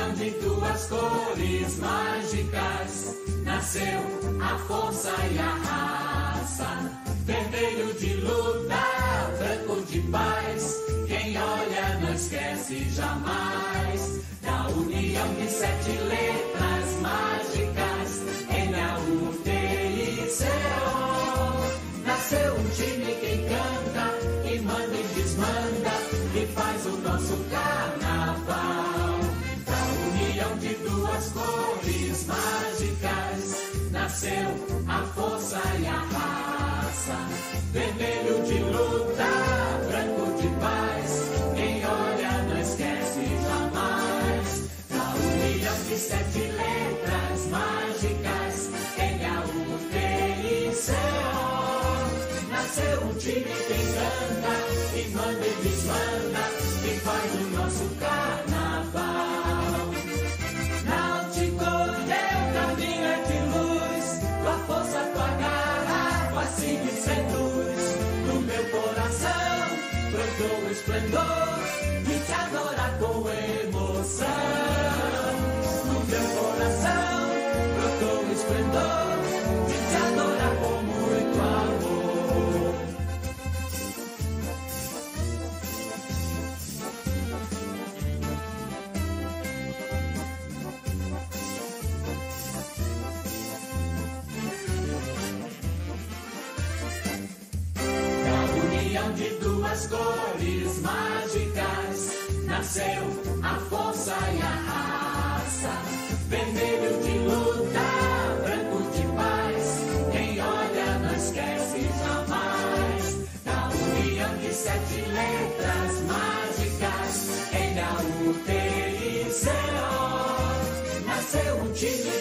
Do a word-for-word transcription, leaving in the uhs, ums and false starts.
união de duas cores mágicas, nasceu a força e a raça. Vermelho de luta, branco de paz, quem olha não esquece jamais. Da união de sete letras mágicas, Hino, luta, nasceu um time que encanta, que manda e desmanda, que faz o nosso carnaval. Da união de duas cores mágicas, nasceu a força e a raça. Vermelho de luta, branco de paz, quem olha não esquece jamais. Da união de sete letras mágicas, Hino, luta, nasceu um time que encanta, que manda e desmanda, que faz o nosso carnaval. Náutico, teu caminho é de luz, tua força, tua garra, fascina e seduz. No meu coração brotou o esplendor de te adorar com emoção. No meu coração brotou o esplendor de te adorar com muito amor. De duas cores mágicas, nasceu a força e a raça. Vermelho de luta, branco de paz, quem olha não esquece jamais. Da união de sete letras mágicas, Hino, luta, nasceu um time